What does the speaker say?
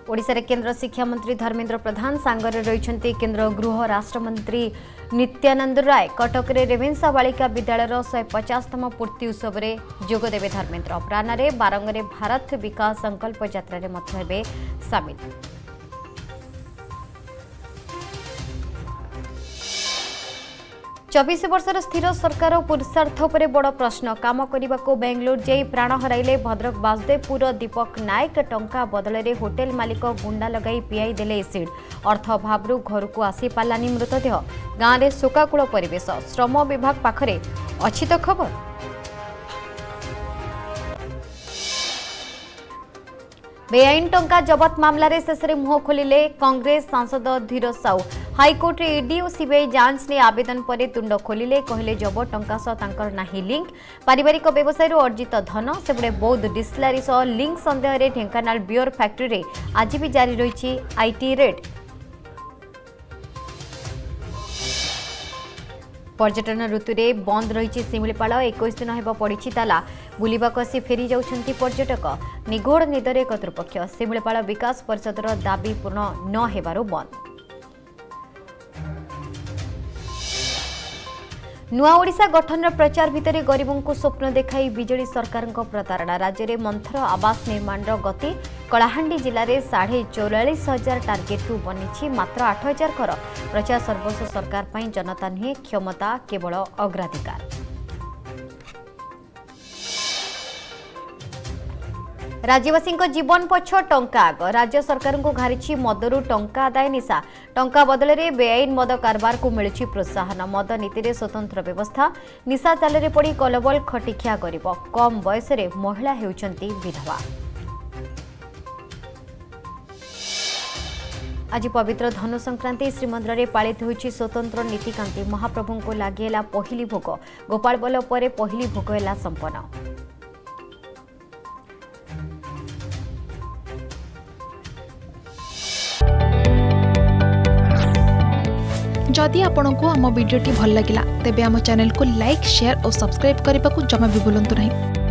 ओडिशा केंद्र शिक्षा मंत्री धर्मेंद्र प्रधान सांगरे रही केंद्र गृह राष्ट्रमंत्री नित्यानंद राय कटक रेवेन्सा बालिका विद्यालय 150तम पूर्ति उत्सव में जोगदेवे धर्मेंद्र अपराह बारंगे भारत विकास संकल्प यात्रा में सामिल। चौबीस वर्षर स्थिर सरकार और पुरुषार्थ पर बड़ प्रश्न काम करने को बेंगलोर जाई प्राण हराइले भद्रक बासुदेवपुर दीपक नायक टंका बदल में होटेल मालिक गुंडा लगाई पियाई देले एसिड अर्थ अभाव घर को आसी पालानी मृतदेह गाँव में शोकाकूल परिवेश श्रम विभाग पाखरे अच्छी तो खबर। बेआईन टंका जबत मामला रे शेष मुह खोलिले कांग्रेस सांसद धीरज साहू हाईकोर्ट ईडी और सीबीआई जांच ने आवेदन पर तुंड खोलिले कहले जबत टंका सह तांकर नाही लिंक पारिवारिक व्यवसाय अर्जित धन सेबड़े बौद्ध डिस्टिलरी सह लिंक संदेह रे ढेंकानाल बियर फैक्ट्री रे आज भी जारी रही आईटी रेड। पर्यटन ऋतु में बंद रही शिमिलीपाल 21 दिन होगा पड़ी ताला बुलवाक आसी फेरी जाउछंती पर्यटक निगोड़ निदरे कर्तृपक्ष शिमिलीपाल विकास परिषदर दाबी पूर्ण न हेबारु बंद। नुआ ओडिशा गठन प्रचार भितर गरीबों को स्वप्न देखाई बीजेडी सरकार प्रतारणा राज्य में मंथर आवास निर्माण गति कलाहांडी जिले में 44,500 टार्गेट रु बनी मात्र 8,000 घर प्रचार सर्वस्व सरकार पर जनता नुहे क्षमता केवल अग्राधिकार। राज्यवासी जीवन पछ टंका आग राज्य सरकार को घारी मदरू टंका आदाय निशा टंका बदल में बेआईन मद कारबार को मिलुछि प्रोत्साहन मद नीति में स्वतंत्र व्यवस्था निशा जाल में पड़ी कलबल खटिखिया गरीब कम बयस महिला हेउछंती विधवा। आज पवित्र धनु संक्रांति श्रीमंदिर में पालित होइछि स्वतंत्र नीतिकांति महाप्रभु को लागेला पहली भोग गोपाल बल पर पहली भोग है संपन्न। जदि आपंक आम भिडी भल लगा तेब आम चैनल को लाइक शेयर और सब्सक्राइब करने को जमा भी भूलु नहीं।